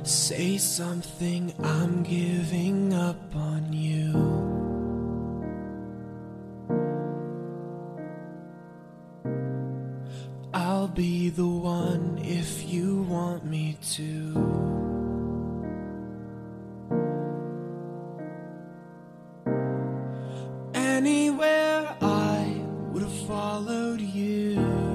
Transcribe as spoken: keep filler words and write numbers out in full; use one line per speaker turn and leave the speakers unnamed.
Say something, I'm giving up on you. I'll be the one if you want me to. Anywhere I would have followed you.